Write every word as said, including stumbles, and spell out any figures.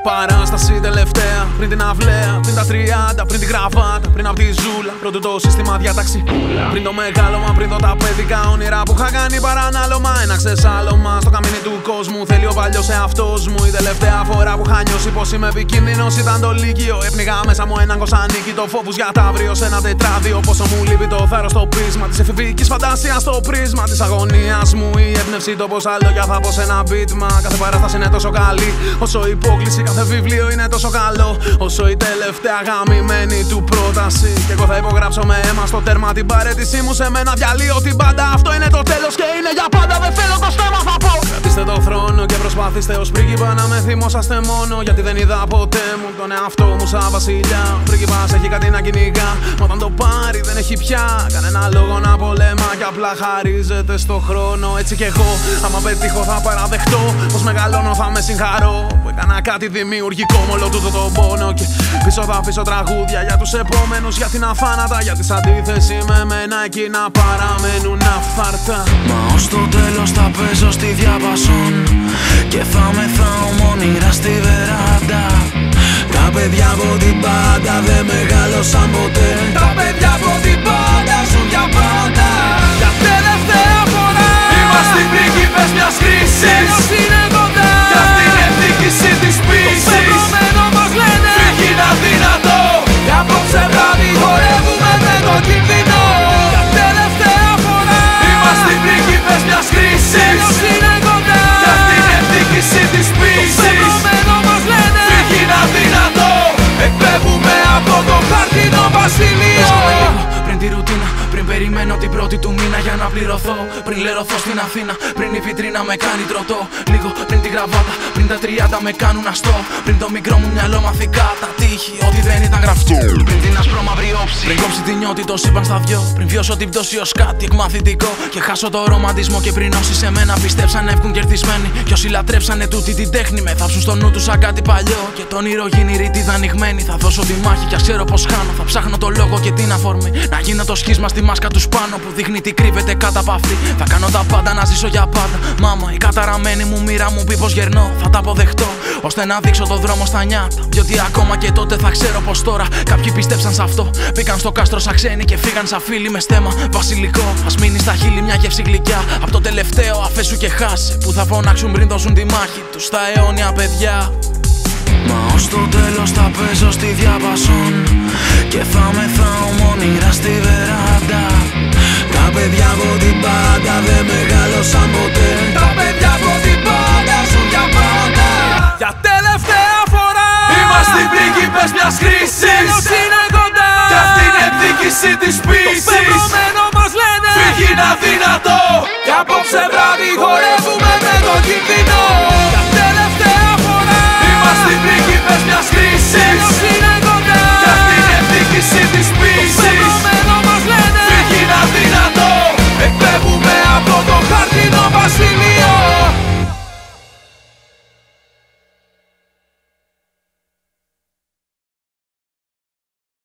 Παράσταση τελευταία, πριν την αυλαία, πριν τα τριάντα, πριν την κραβάτα, πριν απ' τη ζούλα. Πρώτο το σύστημα διάταξη. Πριν το μεγάλωμα, πριν το τα παιδικά όνειρα που είχα κάνει παρανάλωμα. Ένα ξεσάλωμα στο καμίνι του κόσμου. Θέλει ο παλιός εαυτός μου. Η τελευταία φορά που είχα νιώσει πως είμαι επικίνδυνος ήταν το Λύκειο. Έπνιγα μέσα μου έναν κοσανίκι. Το φόβους για τα αύριο σε ένα τετράδιο. Πόσο μου λείπει το θάρρος στο πρίσμα της εφηβικής φαντασίας στο πρίσμα της αγωνίας μου. Η έμπνευση το πως λόγια θα πω σε ένα μπίτμα. Κάθε παράσταση είναι τόσο καλή όσο η υπόκληση. Κάθε βιβλίο είναι τόσο καλό όσο η τελευταία γαμημένη του πρόταση. Κι εγώ θα υπογράψω με αίμα στο τέρμα την παρέτησή μου σε μένα. Διαλύω την πάντα. Αυτό είναι το τέλος και είναι για πάντα. Δεν θέλω το στόμα θα πω. Κρατήστε το θρόνο και προσπαθήστε ως πρίγκιπα να με θυμόσαστε μόνο. Γιατί δεν είδα ποτέ μου τον εαυτό μου σαν βασιλιά. Ο πρίγκιπας έχει κάτι να κυνηγά. Μα όταν το πάρει δεν έχει πια κανένα λόγο να πολέμα. Και απλά χαρίζεται στο χρόνο. Έτσι κι εγώ άμα πετύχω θα παραδεχτώ πως μεγαλώνω θα με συγχαρώ. Που έκανα κάτι δημιουργικό με όλο τούτο τον πόνο. Και πίσω θα αφήσω τραγούδια για τους επόμενους. Για την αφάνατα, για τη αντίθεση με μένα. Εκεί να παραμένουν αυθάρτα. Μα ως το τέλος θα παίζω στη διάπασον. Και θα μεθάω μόνιρα στη βεράντα. Τα παιδιά από την πάντα δεν μεγάλωσαν ποτέ. Τα παιδιά από την πάντα ζουν για πάντα. Για τελευταία φορά είμαστε οι πρίγκιπες μιας κρίσης. Είναι κοντά. Κι αυτή είναι η διοίκηση της πίσης. Το επόμενο μας λένε φύγει να δυνατό. Κι απόψε βράδυ χορεύουμε με το κίνδυνο. Για τελευταία φορά είμαστε οι πρίγκιπες μιας κρίσης. Είναι κοντά. Κι αυτή είναι η διοίκηση της πίσης. Το επόμενο μας λένε φύγει να δυνατό. Εκπέμπουμε από το χαρτινό βασίλειο. Πριν τη ρουτίνα, πριν περιμένω την πρώτη του μήνα για να πληρωθώ. Πριν λερωθώ στην Αθήνα, πριν η βιτρίνα με κάνει τροτό. Λίγο πριν την γραβάτα, πριν τα τριάντα με κάνουν αστό. Πριν το μικρό μου μυαλό μαθικά τα τύχη, ό,τι δεν ήταν γραφτό. Πριν την ασπρόμαυρη όψη, πριν κόψει την νιώτη το σύμπαν στα δυο. Πριν βιώσω την πτώση ως κάτι εκμαθητικό. Και χάσω το ρομαντισμό και πριν όσοι σε μένα πιστέψαν εύκουν κερδισμένοι. Κι όσοι λατρέψανε τούτη την τέχνη με θάψουν στο νου του σαν κάτι παλιό. Και το όνειρο γίνει ρήτιδα ανοιγμένη. Θα δώσω τη μάχη κι ας ξέρω πως χάνω. Θα ψάχνω το λόγο και την αφορμή. Να γίνω το σχίσμα στη μάσκα του πάνω που δείχνει τι κρύβεται κάτω από αυτή. Θα κάνω τα πάντα να ζήσω για πάντα. Μάμα, η καταραμένη μου μοίρα μου πει πως γερνώ. Θα τα αποδεχτώ ώστε να δείξω το δρόμο στα νιάτα. Διότι ακόμα και τότε θα ξέρω πως τώρα κάποιοι πίστεψαν σε αυτό. Μπήκαν στο κάστρο σαν ξένοι και φύγαν σαν φίλοι με στέμα βασιλικό. Ας μείνει στα χείλη μια γεύση γλυκιά. Από το τελευταίο αφέσου και χάσε. Που θα φωνάξουν πριν δώσουν τη μάχη τους στα αιώνια παιδιά. Μα ως το τέλος θα παίζω στη διάπασον. Και θα μεθάω μόνιρα στη βεράντα. Τα παιδιά από την πάντα δεν μεγάλωσαν ποτέ. Τα παιδιά από την πάντα ζουν για πάντα. Για τελευταία φορά είμαστε οι πρίγκιπες μιας κρίσης. Είναι κοντά. Κι αυτή είναι η διοίκηση της πίσης. Το επόμενο μας λένε φύγει να δυνατό. Κι απόψε βράδυ